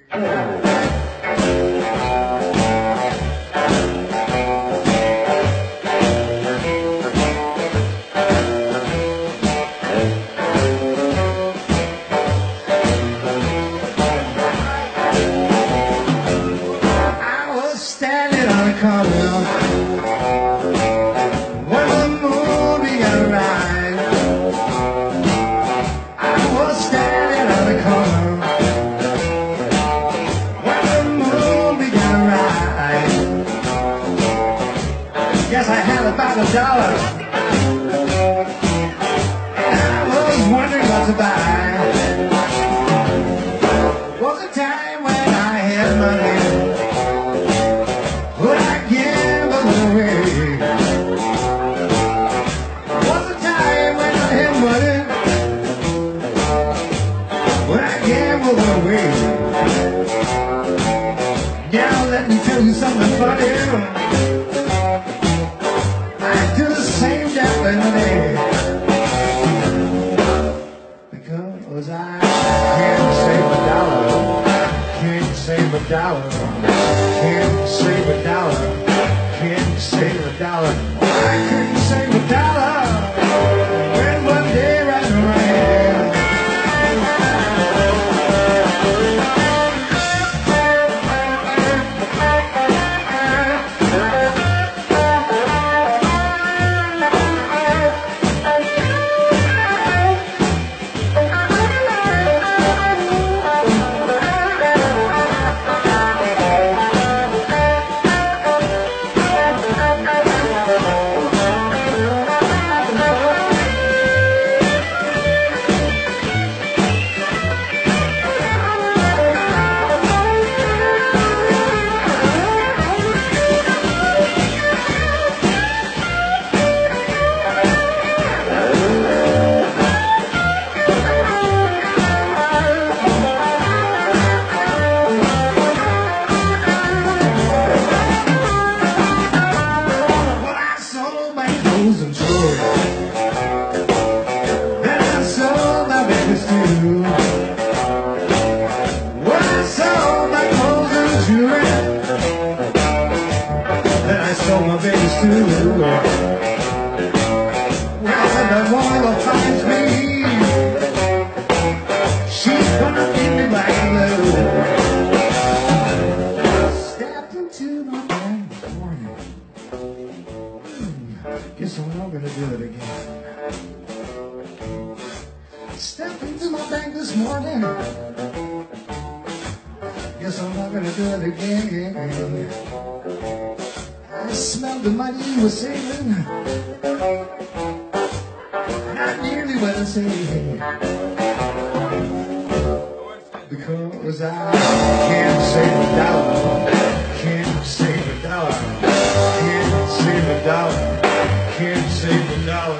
Standing on the corner when the moon began to rise. I was standing on the corner when the moon began to rise. Yes, I had about $1, and I was wondering what to buy. Was a time when I had money. Now let me tell you something funny. I do the same damn thing because I can't save a dollar, can't save a dollar, can't save a dollar, can't save a dollar. I couldn't save a dollar when one day right around. And toys, and I sold my babies too. Well, I sold my clothes and jewelry, and I sold my babies too. Well, I said that woman will find me. She's gonna give me black and blue. Stepped into my bank this morning. Guess I'm not gonna do it again. Stepped into my bank this morning. Guess I'm not gonna do it again. I smelled the money you were saving. Not nearly what I saved. Because I can't save a dollar. Can't save a dollar. Can't save a dollar. Can't save a dollar.